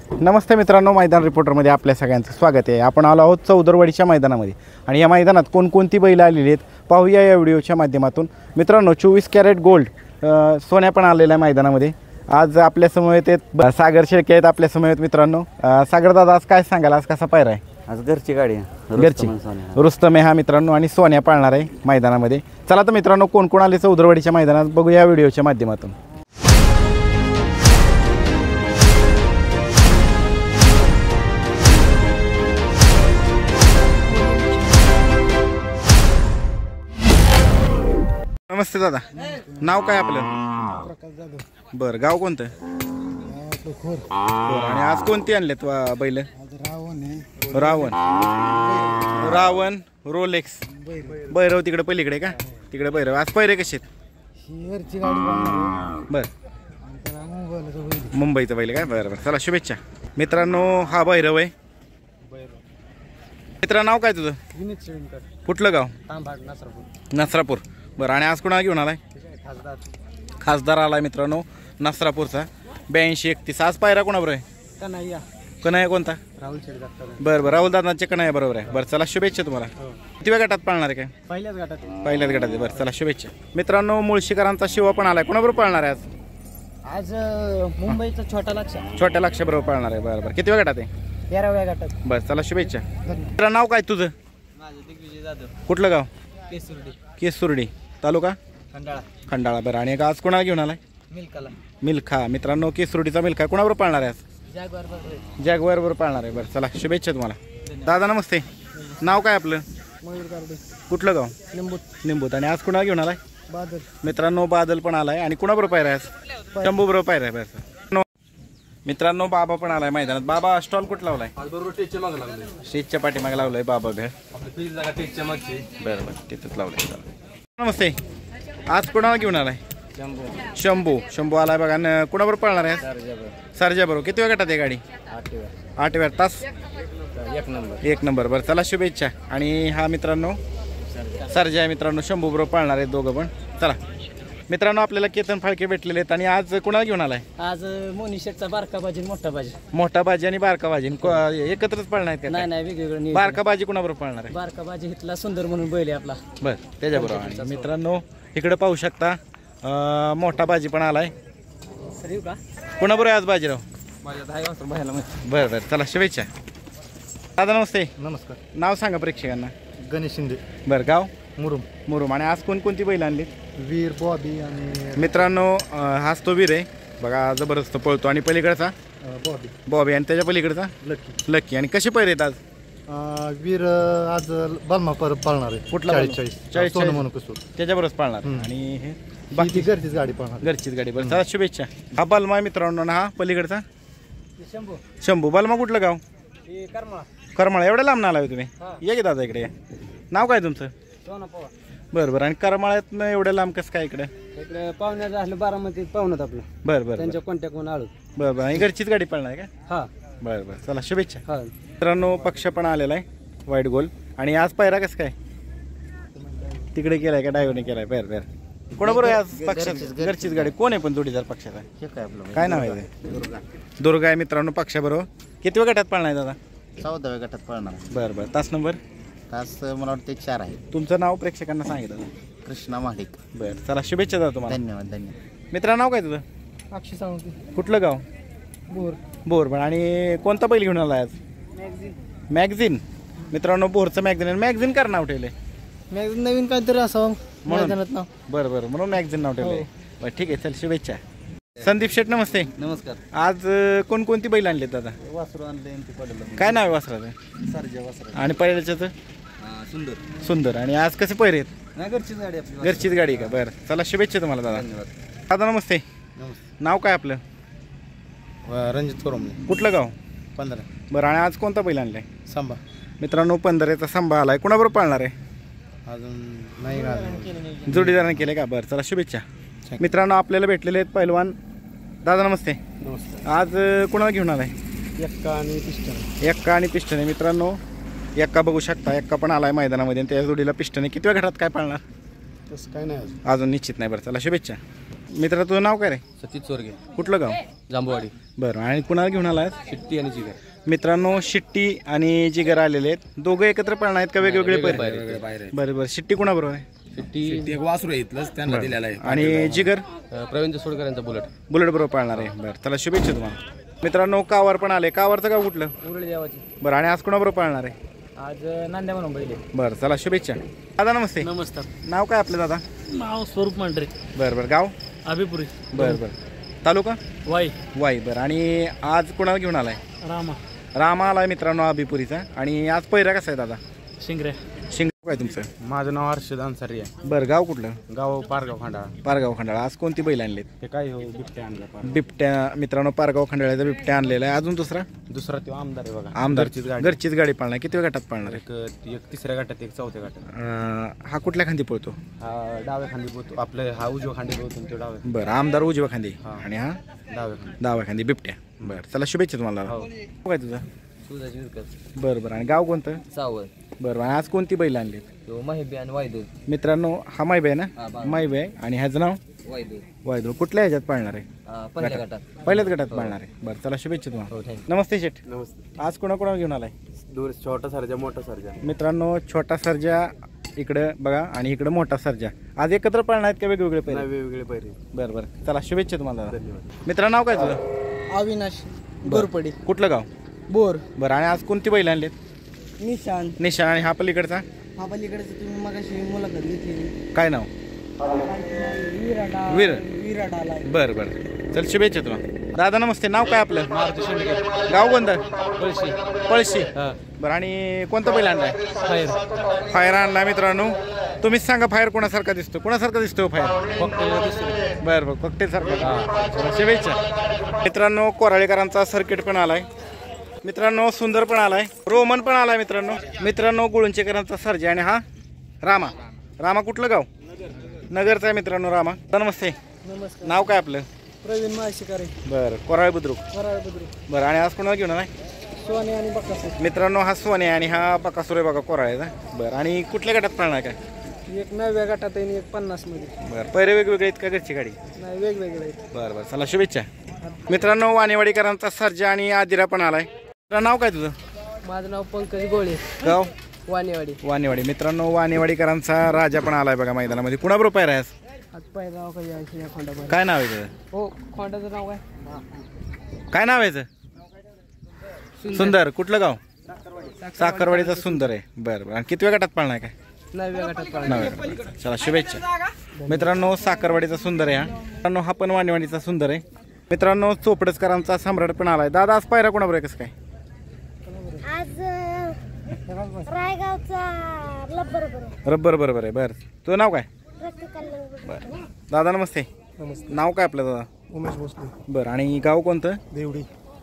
नमस्ते मित्रांनो, मैदान रिपोर्टरमध्ये आपल्या सगळ्यांचं स्वागत आहे। आपण आलो आहोत चौदरवाडीच्या मैदानामध्ये आणि या मैदानात कोणकोणती बैल आलेली आहेत पाहूया या व्हिडिओच्या माध्यमातून। मित्रांनो 24 कॅरेट गोल्ड सोन्या पण आलेला आहे मैदानामध्ये। आज आपल्या समोर आहेत सागर शेळके आहेत आपल्या समोर आहेत। मित्रांनो सागर दादा आज काय सांगाल, आज कसा पायरा आहे? आज घरची गाडी आहे, घरची रुस्तम आहे हा मित्रांनो आणि सोन्या पाळणार आहे मैदानामध्ये। चला तर मित्रांनो कोण कोण आले चौदरवाडीच्या मैदानात बघूया या व्हिडिओच्या माध्यमातून। नमस्ते दादा, नाव काय आपलं? प्रकाश जाधव। बरं, गाव कोणतं? बरं, आणि आज कोणती आणलेत बैल? रावण आहे, रावण रोलेक्स भैरव तिकडे पलीकडे का? तिकडे भैरव। आज पैरे कसे आहेत? ही वरची गाडी बांधणार बरं, आणि त्याला मुंबईला बैल मुंबईचं बैल काय? बरं बरं, चला शुभेच्छा मित्रांनो। हा भैरव आहे। मित्रा नाव काय तुझं? विनीत शेळकर, कुठलं गाव? तांबाड, नासरापूर। नसरापूर। बरं, आणि आज कुणाला घेऊन आलाय? खासदार खासदार आलाय मित्रांनो नसरापूरचा 82-31। आज पायरा कोणाबरोबर आहे? कन्हैया, कन्हैया कोणता? राहुल शेळकर। बरं बरं, राहुल दादांचे कन्हैया बरोबर आहे। बरं चला शुभेच्छा तुम्हाला। किती वेळ गटात पाळणार आहे काय? पहिल्याच गटात आहे। पहिल्याच गटात आहे। बरं चला शुभेच्छा मित्रांनो। मुळशीकरांचा शिवा पण आलाय, कोणाबरोबर पाळणार आहे आज? आज मुंबईचा छोटा लक्ष छोट्या लक्षाबरोबर पाळणार आहे। बरं बरं, किती वेळ गटात आहे? 13व्या गटात। बरं चला शुभेच्छा। मित्रा नाव काय तुझं? माझे दिग्विजय जाधव, कुठलं गाव? केसुर्डी, केसुर्डी तालुका खंडाळा, खंडाळा। बरं, आणि आज कोणाला घेऊन आलाय? मिल्काला, मिल्खा मित्रांनो केसुर्डीचा मिल्खा कोणाबरोबर पाळणार आहे आज? जागवार बरोबर, जॅगवार बरोबर पाळणार आहे। बरं चला शुभेच्छा तुम्हाला। दादा नमस्ते, नाव काय आपलं? मयूर गार्डे, कुठलं गाव? निंबूत, निंबूत। आणि आज कुणाला घेऊन आलाय? बादल, मित्रांनो बादल पण आलाय आणि कुणाबरोबर पायरा आहे आज? शंभू बरोबर पायरा आहे। बरं मित्रांनो बाबा पण आलाय मैदानात। बाबा स्टॉल कुठं लावलाय? बरोबर टेजच्या मागे लागले, स्टेजच्या पाठीमागे लावलाय बाबा भेळ। आपली फीज जागा टेजच्या मागची। बरं बरं, तिथंच लावलंय। नमस्ते, आज कोणाला घेऊन आलाय? शंभू आलाय बघा। आणि कुणाबरोबर पाळणार आहे? सरजा बरोबर। किती वेळ गटात आहे गाडी? 8व्या तास 1 नंबर। बरं चला शुभेच्छा। आणि हा मित्रांनो सरजा आहे मित्रांनो, शंभू बरोबर पाळणार आहे दोघं पण। चला मित्रांनो आपल्याला केतन फाळके भेटलेले आहेत। आणि आज कुणाला घेऊन आलाय? आज मोनी शेटचा बारका बाजी, मोठा बाजी। मोठा बाजी आणि बारका बाजी एकत्रच पाळणार आहेत का? नाही वेगवेगळं। बारका बाजी कुणाबरोबर पाळणार आहे? बारका बाजी इथला सुंदर म्हणून बैल आहे आपला। बरं त्याच्याबरोबर। आणि मित्रांनो इकडे पाहू शकता मोठा बाजी पण आलाय। सर येऊ का? कुणाबरोबर आहे आज बाजीराव? माझ्या 10 वाजता बाहेरला माहिती। बरं चला शुभेच्छा। दादा नमस्ते, नमस्कार, नाव सांगा प्रेक्षकांना। गणेश शिंदे, बरं गाव? मुरुम। आणि आज कोणकोणती बैल आणली? वीर, बॉबी आणि मित्रांनो हाच तो वीर आहे बघा, जबरदस्त पळतो। आणि पलीकडचा बॉबी आणि त्याच्या पलीकडचा लक्की। आणि कशी पैर आहेत आज? वीर आज बलमा पाळणार आहे। कुठला? 40 म्हणून कसं त्याच्याबरोबर पाळणार। आणि हे बाकी घरचीच गाडी पाळणार, घरचीच गाडी। बरं चला शुभेच्छा। हा बलमा मित्रांनो ना, हा पलीकडचा शंभू। बलमा कुठलं गाव? करमाळा। एवढ्या लांब ना आलाय तुम्ही? या की दादा इकडे या। नाव काय तुमचं? बरं बरं, आणि करमाळ्यात एवढ्या लांब कसं काय इकडे? इकडे पाहुण्यात असलं, बारामतीत पाहुण्यात आपलं। बरं बरं, त्यांच्या कॉन्टॅक्ट म्हणून आलो। बरं बरं, आणि घरचीच गाडी पाळणार आहे का? हा बरं बरं चला शुभेच्छा। हा मित्रांनो पक्ष पण आलेला आहे व्हाईट गोल। आणि आज पायरा कसं काय तिकडे केलाय का डायव्हरने केलाय? बरं बरं, कोणाबरोबर आज पक्षात? घरचीच गाडी। कोण आहे पण जोडीदार पक्षाचा? काय नाव आहे? दुर्गा आहे मित्रांनो पक्षाबरोबर। किती वेळ गटात पाळणार आहे दादा? 14व्या गटात पळणार। बरं बरं, तास नंबर? तास मला वाटतं 4 आहे। तुमचं नाव प्रेक्षकांना सांगितलं? कृष्णा महाडिक। बरं चला शुभेच्छा दादा तुम्हाला। धन्यवाद। मित्रा नाव काय तुझं? अक्षय सांगते, कुठलं गाव? बोर। पण आणि कोणता बैल घेऊन आला आज? मॅगझिन। मित्रांनो बोरचं मॅगझिन कर नाव ठेवले? नवीन काहीतरी असावं मैदानात नाव। बरं बरं, म्हणून मॅगझिन नाव ठेवले। बरं ठीक आहे, चल शुभेच्छा। संदीप शेठ नमस्ते, नमस्कार। आज कोणकोणती बैल आणली दादा? वासरू आणले। काय नाव आहे वासराचं? सरजा वासरू। आणि पहिल्याचं? सुंदर। आणि आज कसे पैरे आहेत? घरचीच गाडी आपली। घरचीच गाडी का? बरं चला शुभेच्छा तुम्हाला दादा। धन्यवाद। दादा नमस्ते, नाव काय आपलं? रणजित कोरमले, कुठलं गाव? 15। बरं, आणि आज कोणता बैल आणलाय? सांबा। मित्रांनो 15चा संभा आलाय। कुणाबरोबर पाळणार आहे? अजून नाही जोडीदाराने केले का? बरं चला शुभेच्छा। मित्रांनो आपल्याला भेटलेले आहेत पैलवान। दादा नमस्ते, आज कुणाला घेऊन आलाय? एक्का आणि पिस्टन आहे मित्रांनो। एक्का बघू शकता, एक्का पण आलाय मैदानामध्ये। त्या जोडीला पिस्टन आहे। किती वेळ घरात काय पाळणार? तसं काय नाही अजून. अजून निश्चित नाही. बरं चला शुभेच्छा. मित्रा तुझं नाव काय रे? सतीश चोरगे, कुठलं गाव? जांभूवाडी. बरं आणि कुणाला घेऊन आलाय? शिट्टी आणि जिगर. मित्रांनो शिट्टी आणि जिगर आलेले आहेत. दोघं एकत्र पाळणार आहेत का वेगवेगळे बाहेर पैरे? आहे. बरं बरं. शिट्टी कुणाबरोबर आहे? शिट्टी एक वासरू आहे इथलंच त्यांना दिलेला आहे. आणि जिगर प्रवीण सोडकर यांचा बुलेट. बुलेट बरोबर पाळणार आहे. बरं चला शुभेच्छा तुम्हाला. मित्रांनो कावर पण आले. कावरचं गाव कुठलं? उरळी देवाची. बरं आणि आज कुणाबरोबर पाळणार आहे? आज नांद्या म्हणून पहिले. बरं चला शुभेच्छा. दादा नमस्ते. नमस्कार. नाव काय आपलं दादा? नाव स्वरूप मांढरे, बरं बरं. गाव? अभिपुरी, बरं बरं. तालुका? वाई, वाई. बरं आणि आज कुणाला घेऊन आलाय? रामा, रामा आलाय मित्रांनो अभिपुरीचा. आणि आज पहिरा कसा आहे दादा? शिंगरे. शिंग काय तुमचं? माझं नाव हर्षद अन्सारी आहे. बरं गाव कुठलं? गाव पारगाव खांडा. पारगाव खंडाळा. आज कोणती बैल आणलेत? ते काय हो बिबट्या आणला. बिबट्या मित्रांनो पारगाव खंडाळ्याचा बिबट्या आणलेला आहे. अजून दुसरा? दुसरा तो आमदार आहे बघा. आमदारचीच गाडी. घरचीच गाडी पाळणार. किती गटात पाळणार आहे? एक तिसऱ्या गटात एक चौथ्या गटात. हा कुठल्या खांदी पळतो? हा डाव्या खांदी बोलतो आपलं, हा उजव्या खांदी बोलतो तो डाव्या. बरं आमदार उजव्या खांदी आणि हा डाव्या खांदी. डाव्या खांदी बिबट्या. बरं चला शुभेच्छा तुम्हाला दादा. हो. काय तुझं? सुजाची विरकर. बरं बरं. आणि गाव कोणतं? सावळ. बरं आणि आज कोणती बैल आणली? तो माहिबी आणि वायदू. मित्रांनो हा मायबे आहे हा, ना? बा- मायबे आहे आणि ह्याचं नाव वायदू. वायदूळ. कुठल्या ह्याच्यात पाळणार आहे? पहिल्या गटात. पहिल्याच गटात पाळणार आहे. बरं चला शुभेच्छा तुम्हाला. हो थँक्यू. नमस्ते शेठ. नमस्ते. आज कोणाकोणा घेऊन आलाय? दूर छोटा सर्जा मोठा सर्जा. मित्रांनो छोटा सर्जा इकडं बघा आणि इकडं मोठा सर्जा. आज एकत्र पाळणार आहेत का वेगवेगळे नाही पहिले? वेगवेगळे पैरे. बरं बरं चला शुभेच्छा तुम्हाला दादा. धन्यवाद. मित्रा नाव काय तुझं? अविनाश गोरपडी, कुठलं गाव? बोर, बरं आणि आज कोणती बैल आणलीत? निशान. निशाण. आणि हा पलीकडचा हा पलीकडे तुम्ही मगाशी मुलाखत घेतली. काय नाव? विराडा. वीर. विराडाला. बरं बरं चल शुभेच्छा तुला. दादा नमस्ते. नाव काय आपलं? गाव कोणतं? पळशी. पळशी. हा. बरं आणि कोणता बैल आणलाय? फायर. फायर आणला मित्रांनो. तुम्हीच सांगा फायर कोणासारखा दिसतो? कोणासारखा दिसतो फायर? फक्त बरं बरं कॉकटेल सारखा. चला शुभेच्छा. मित्रांनो कोराळेकरांचा सर्किट पण आलाय. मित्रांनो सुंदर पण आलाय. रोमन पण आलाय मित्रांनो. मित्रांनो गुळुंचेकरांचा सर्जा आणि हा रामा. रामा कुठलं गाव? नगरचा आहे मित्रांनो रामा. नमस्ते. नमस्कार. नाव काय आपलं? प्रवीण माशिकारे, बरं कोराळे बुद्रुक. वराळ बुद्रुक. बरं आणि आज कोणाला घेऊन आलाय? सोने आणि बक्कासूर. मित्रांनो हा सोने आणि हा बकासूर आहे बघा कोराळेचा. बरं आणि कुठल्या गटात पाळणार काय? एक 9व्या गटात आहे आणि एक 50 मध्ये. बरं पैरे वेगवेगळे आहेत का घरची गाडी? नाही वेगवेगळे आहेत. बरं बरं चला शुभेच्छा. मित्रांनो वाणेवाडीकरांचा सर्जा आणि आदिरा पण आलाय. तुझं नाव काय तुझं? माझं नाव पंकज गोळे, गाव? वाणेवाडी. वाणेवाडी. मित्रांनो वाणेवाडीकरांचा राजा पण आलाय बघा मैदानामध्ये. कुणाबरोबर पायरा आहे आज? आज पहिला नाव काय आहे या खोंडामध्ये? काय नाव आहे त्याचं? हो खोंडाचं नाव काय? काय नाव आहे त्याचं? सुंदर. कुठलं गाव? साखरवाडीचा सुंदर आहे. बरं बरं. आणि किती गटात पाळणार काय? 9व्या गटात पाळणार. नव्या. चला शुभेच्छा. मित्रांनो साखरवाडीचा सुंदर आहे हा. मित्रांनो हा पण वाणेवाडीचा सुंदर आहे. मित्रांनो चोपडसकरांचा सम्राट पण आलाय. दादा आज पायरा कोणाबरोबर कसं काय? आज रायगावचा लब्बर बरोबर रब्बर बरोबर आहे. बरं तुझं नाव काय? रस्ते कल्याण. बरं दादा नमस्ते. नमस्ते. नाव काय आपलं दादा? उमेश भोसले, बरं आणि गाव कोणतं? देवडी,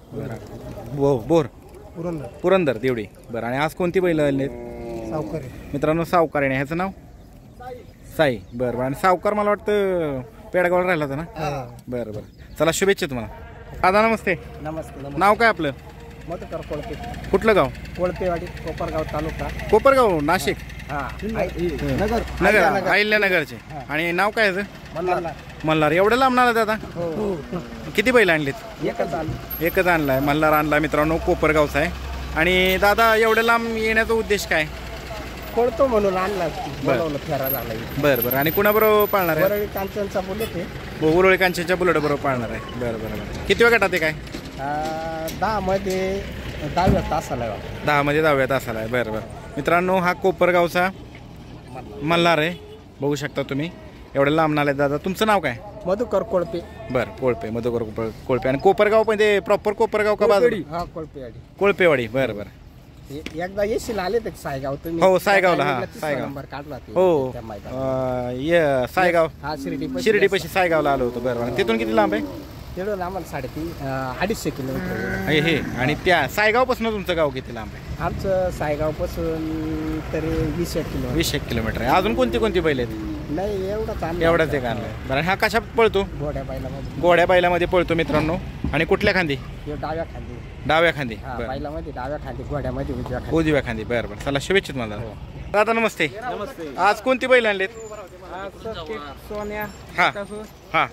बोर. पुरंदर, पुरंदर देवडी. बरं आणि आज कोणती बैल आली सावकारे. मित्रांनो? सावकार आहे. ह्याचं नाव साई. बरं बरं. आणि सावकार मला वाटतं पेडगावला राहिला होता ना? बरं बरं चला शुभेच्छा तुम्हाला. दादा नमस्ते. नमस्ते. नाव काय आपलं? मधुकर कोळपे, कुठलं गाव? कोळपेवाडी, कोपरगाव तालुका. कोपरगाव नाशिक. नगर. नगर अहिल्यानगरचे. आणि नाव काय याचं? मल्हार. मल्हार. एवढं लांब आला दादा? हो. किती बैल आणलीत? एकच आलं. एकच आणलाय. मल्हार आणला मित्रांनो कोपरगावचा आहे. आणि दादा एवढ्या लांब येण्याचा उद्देश काय? कोळतो म्हणून आणला, बोलवलं फिरायला आला. बरं बरं. आणि कुणाबरोबर पाळणार आहे? वरळी कांचनचा बुलेट आहे. उरळी कांचनच्या बुलेट बरोबर पाळणार आहे. बरं बरं बरं. किती वेळ गटात आहे काय? 10 मध्ये 10व्या तासाला. 10 मध्ये 10व्या तासाला आहे. बरं बरं. मित्रांनो हा कोपरगावचा मल्हार आहे. बघू शकता तुम्ही. एवढं लांब आले दादा. तुमचं नाव काय? मधुकर कोळपे. बरं कोळपे. मधुकर कोळपे. आणि कोपरगाव म्हणजे प्रॉपर कोपरगाव का बाजू? हा कोळपेवाडी. कोळपेवाडी. बरं बरं. एकदा येशील आले तर सायगाव तुम्ही? हो, सायगावला, हा, सायगाव. नंबर काढला ते हो त्या मैदानात. सायगाव हा शिर्डीपाशी सायगावला आलो होतो. बरं बरं. तिथून किती लांब आहे? तेवढं आम्हाला 250 किलोमीटर. हे आणि त्या सायगावपासून तुमचं गाव किती लांब आहे? आमचं सायगाव पासून तरी 20 किलोमीटर. 20 किलोमीटर आहे. अजून कोणती कोणती बैल आहेत? नाही एवढंच आणलं. एवढाच एक आणलाय. बरं. हा कशा पळतो? घोड्या बैलामध्ये. गोड्या बैलामध्ये पळतो मित्रांनो. आणि कुठल्या खांदी? हे डाव्या खांदी. डाव्या खांदी. हा बरं. बैलामध्ये डाव्या खांदी, घोड्यामध्ये उजव्या खांदी. उजव्या खांदी. बरं बरं. चला शुभेच्छा तुम्हाला. दादा नमस्ते. आज कोणती बैल आणलेत? सोन्या हा हा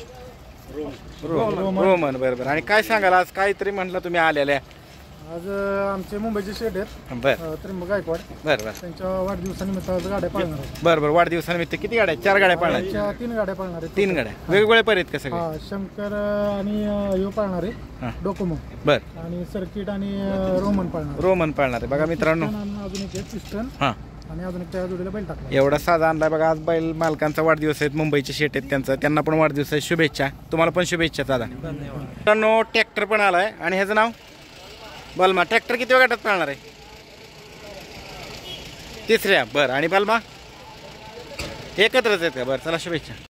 रोमन बरोबर. आणि काय सांगाल आज काहीतरी म्हटलं तुम्ही आलेल्या? आज आमचे मुंबईचे शेट आहेत बर त्र्यंबक गायकवाड बर बर त्यांच्या वाढदिवसानिमित्त आज गाड्या पाळणार आहेत. बर बर. वाढदिवसानिमित्त किती गाड्या? 4 गाड्या पाळणार? त्यांच्या 3 गाड्या पाळणार आहेत. 3 गाड्या वेगवेगळे पर आहेत का सगळे? हा शंकर आणि यो पाळणार हा. आहे डोकोमो बर. आणि सर्किट आणि रोमन पाळणार आहे. रोमन पाळणार आहे बघा मित्रांनो. आणि अजून एक पिस्टन हा आणि अजून एक त्या जोडीला बैल टाकला. एवढा साधा आणलाय बघा. आज बैल मालकांचा वाढदिवस आहेत, मुंबईचे शेट आहेत त्यांचा, त्यांना पण वाढदिवस आहे. शुभेच्छा तुम्हाला पण शुभेच्छा दादा. मित्रांनो ट्रॅक्टर पण आलाय आणि ह्याचं नाव बलमा. ट्रॅक्टर किती वेळ गटात पाळणार आहे? 3ऱ्या. बरं. आणि बलमा एकत्रच आहेत का? बरं चला शुभेच्छा.